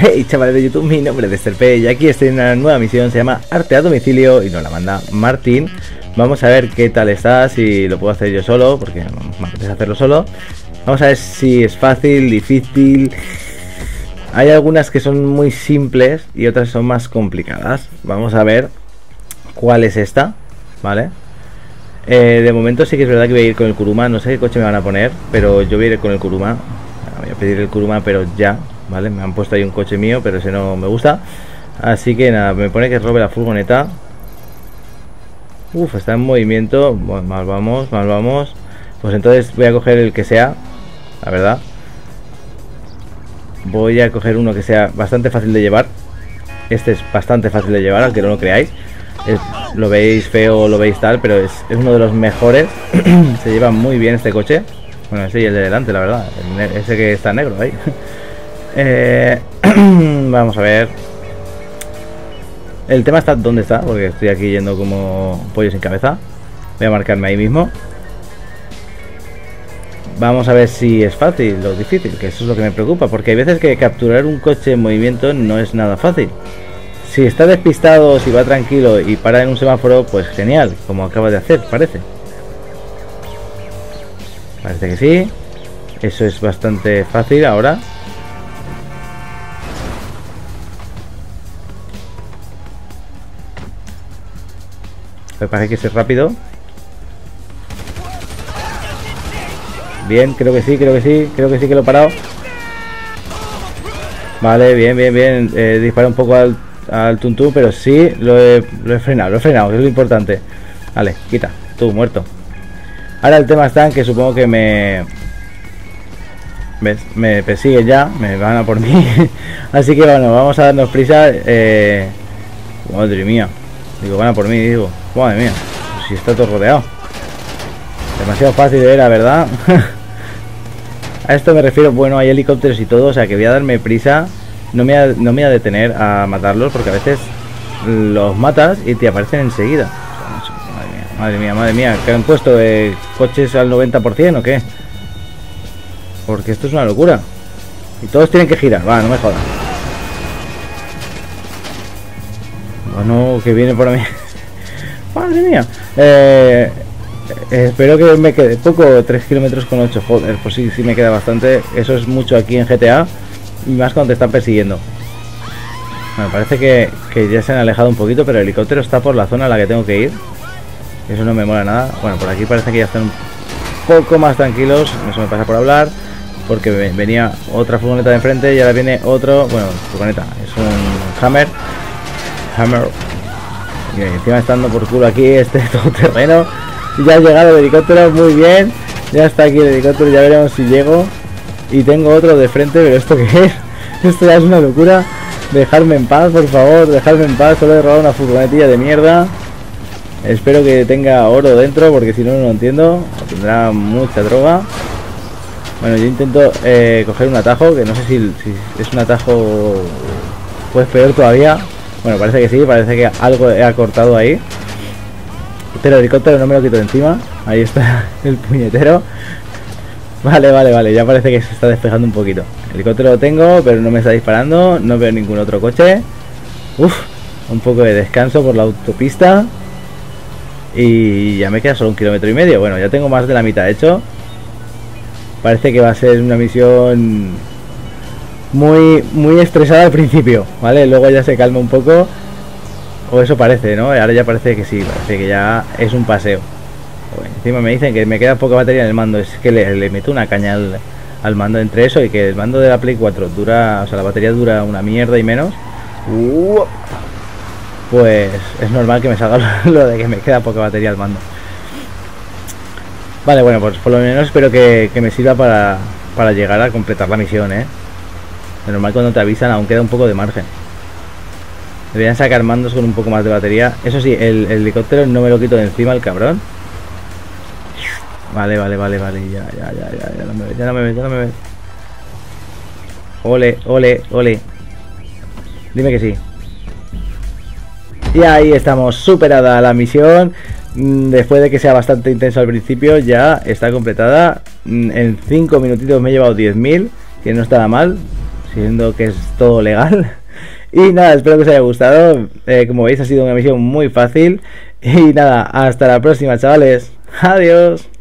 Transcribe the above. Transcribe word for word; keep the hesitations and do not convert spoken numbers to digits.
Hey chavales de YouTube, mi nombre es Serpe y aquí estoy en una nueva misión, se llama Arte a Domicilio y nos la manda Martín. Vamos a ver qué tal está, si lo puedo hacer yo solo, porque me apetece hacerlo solo. Vamos a ver si es fácil, difícil. Hay algunas que son muy simples y otras son más complicadas. Vamos a ver cuál es esta, ¿vale? Eh, de momento sí que es verdad que voy a ir con el Kuruma. No sé qué coche me van a poner, pero yo voy a ir con el Kuruma. Voy a pedir el Kuruma, pero ya, ¿vale? Me han puesto ahí un coche mío, pero ese no me gusta. Así que nada, me pone que robe la furgoneta. Uf, está en movimiento. Bueno, mal vamos, mal vamos. Pues entonces voy a coger el que sea, la verdad. Voy a coger uno que sea bastante fácil de llevar. Este es bastante fácil de llevar, aunque no lo creáis. Es, lo veis feo, lo veis tal, pero es, es uno de los mejores. Se lleva muy bien este coche. Bueno, sí, el de delante, la verdad. El, ese que está negro ahí. eh, Vamos a ver. El tema está dónde está, porque estoy aquí yendo como pollo sin cabeza. Voy a marcarme ahí mismo. Vamos a ver si es fácil o difícil, que eso es lo que me preocupa, porque hay veces que capturar un coche en movimiento no es nada fácil. Si está despistado, si va tranquilo y para en un semáforo, pues genial, como acaba de hacer, parece. Parece que sí. Eso es bastante fácil ahora. Me parece que es rápido. Bien, creo que sí, creo que sí, creo que sí que lo he parado. Vale, bien, bien, bien. Eh, dispara un poco al, al tuntún, pero sí lo he, lo he frenado, lo he frenado, que es lo importante. Vale, quita, tú, muerto. Ahora el tema está en que supongo que me... ¿Ves? Me persigue ya, me van a por mí. Así que bueno, vamos a darnos prisa. eh... Madre mía. Digo, van a por mí, digo. Madre mía, si está todo rodeado. Demasiado fácil era, ¿verdad? A esto me refiero, bueno, hay helicópteros y todo, o sea que voy a darme prisa. No me, voy a, no me voy a detener a matarlos, porque a veces los matas y te aparecen enseguida. Madre mía, madre mía, madre mía. ¿Que han puesto eh, coches al noventa por ciento o qué? Porque esto es una locura. Y todos tienen que girar, va, no me jodas. Bueno, que viene por mí. Madre mía. Eh... Eh, espero que me quede poco, tres kilómetros con ocho, joder, pues sí, sí me queda bastante. Eso es mucho aquí en G T A. Y más cuando te están persiguiendo. Me parece que, que ya se han alejado un poquito, pero el helicóptero está por la zona a la que tengo que ir. Eso no me mola nada. Bueno, por aquí parece que ya están un poco más tranquilos. Eso me pasa por hablar, porque venía otra furgoneta de enfrente y ahora viene otro, bueno, furgoneta, es un Hammer Hammer y encima estando por culo aquí este todoterreno. Ya ha llegado el helicóptero, muy bien. Ya está aquí el helicóptero, ya veremos si llego. Y tengo otro de frente, pero ¿esto qué es? Esto ya es una locura. Dejarme en paz, por favor, dejarme en paz. Solo he robado una furgonetilla de mierda. Espero que tenga oro dentro, porque si no, no lo entiendo. Tendrá mucha droga. Bueno, yo intento eh, coger un atajo, que no sé si, si es un atajo pues peor todavía. Bueno, parece que sí, parece que algo he cortado ahí. Pero el helicóptero no me lo quito de encima. Ahí está el puñetero. Vale, vale, vale. Ya parece que se está despejando un poquito. El helicóptero lo tengo, pero no me está disparando. No veo ningún otro coche. Uf, un poco de descanso por la autopista. Y ya me queda solo un kilómetro y medio. Bueno, ya tengo más de la mitad hecho. Parece que va a ser una misión muy, muy estresada al principio, ¿vale? Luego ya se calma un poco. O eso parece, ¿no? Ahora ya parece que sí, parece que ya es un paseo. Bueno, encima me dicen que me queda poca batería en el mando. Es que le, le meto una caña al, al mando entre eso y que el mando de la Play cuatro dura, o sea, la batería dura una mierda y menos. Uh, pues es normal que me salga lo de que me queda poca batería al mando. Vale, bueno, pues por lo menos espero que, que me sirva para, para llegar a completar la misión, ¿eh? Es normal cuando te avisan aún queda un poco de margen. Deberían sacar mandos con un poco más de batería. Eso sí, el, el helicóptero no me lo quito de encima, el cabrón. Vale, vale, vale, vale. Ya, ya, ya, ya, ya no me ve, ya no me ve, ya no me ve. Ole, ole, ole. Dime que sí. Y ahí estamos, superada la misión. Después de que sea bastante intenso al principio, ya está completada. En cinco minutitos me he llevado diez mil, que no está nada mal. siendo que es todo legal. Y nada, espero que os haya gustado. Eh, como veis, ha sido una misión muy fácil. Y nada, hasta la próxima, chavales. Adiós.